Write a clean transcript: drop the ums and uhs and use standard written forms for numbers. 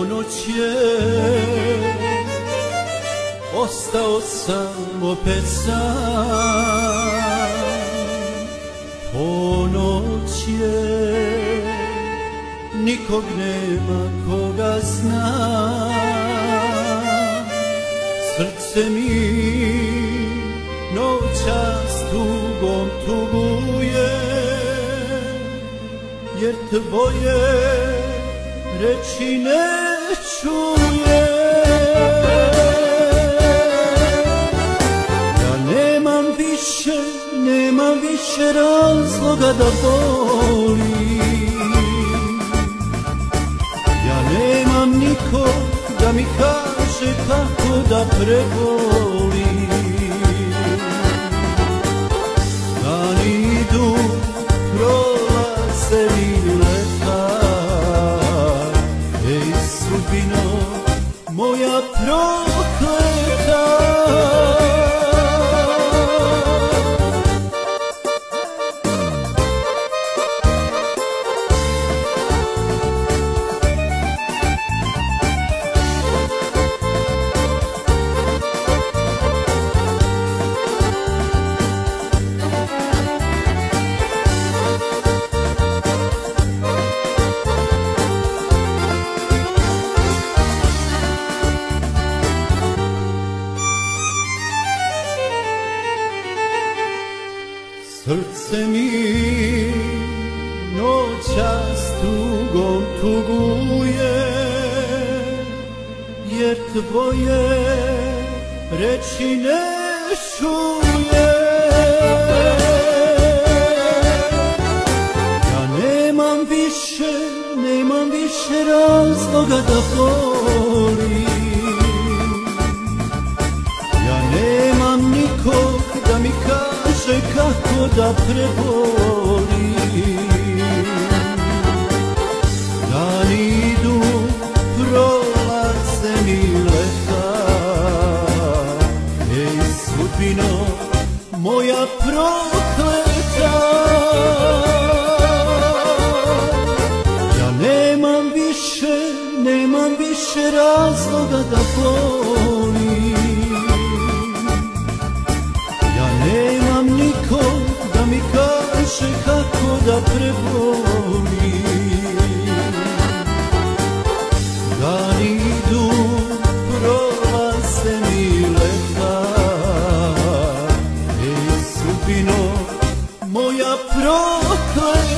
Ponoć je, ostao sam opet sam. Ponoć je, nikog nema koga zna. Srce mi noćas tugom tuguje, jer tvoje reči ne čuje. Ja nemam više razloga da volim. Ja nemam nikog da mi kaže kako da prebolim. Dani idu, prolaze mi leta, ej sudbino moja prokleta. Srce mi noćas tugom tuguje, jer tvoje reči ne čuje. Ja nemam više razloga da volim. Ja nemam nikog da mi kaže kako da prebolim. Dani idu, prolaze mi leta, ej sudbino moja prokleta. Ja nemam više razloga da volim. Ja nemam nikog da mi kaže kako da prebolim. Dani idu, prolaze mi leta, ej sudbino moja prokleta.